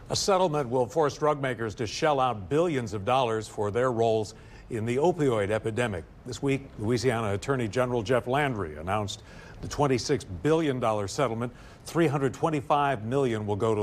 A settlement will force drug makers to shell out billions of dollars for their roles in the opioid epidemic. This week, Louisiana Attorney General Jeff Landry announced the $26 billion settlement. $325 million will go to